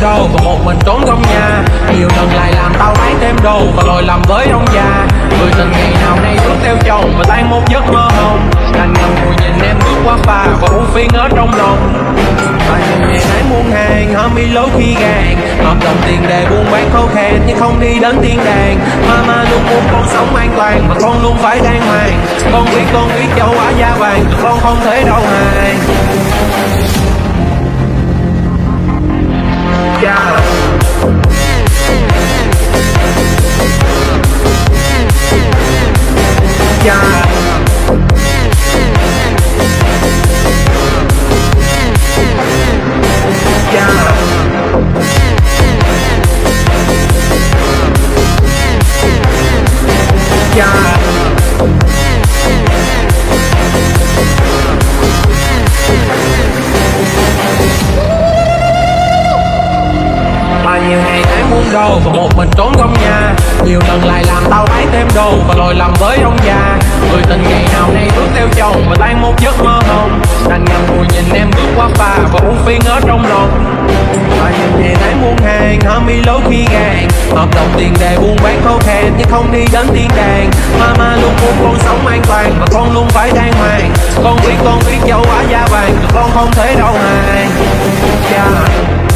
đâu và một mình trốn trong nhà. Nhiều lần lại làm tao lấy thêm đồ và lòi làm với ông già. Người tình ngày nào nay bước theo chồng và tan một giấc mơ hồng. Đành ngầm ngồi nhìn em bước qua phà và buồn phiền ở trong lòng. Và nhìn ngày nấy muôn hàng hở mi lối khi gàn. Hợp đồng tiền đề buôn bán khô khan nhưng không đi đến thiên đàng. Mama luôn muốn con sống an toàn và con luôn phải đàng hoàng. Con biết châu Á da vàng tụi con không thể đâu hàng. Yeah. Yeah. Bao nhiêu ngày tháng muốn đâu và một mình trốn trong nhà. Nhiều lần lại làm tao lấy thêm đồ và lòi làm với ông già. Người tình ngày nào nay bước theo chồng và tan một giấc mơ hồng. Đành ngầm ngồi nhìn em bước qua phà và buồn phiền ở trong lòng. Bao nhiêu ngày tháng muôn hàng hở mi lối khi gàn. Hợp đồng tiền đề buôn bán khô khan nhưng không đi đến thiên đàng. Mama luôn muốn con sống an toàn và con luôn phải đàng hoàng. Con biết châu Á da vàng tụi con không thể đâu hàng. Yeah.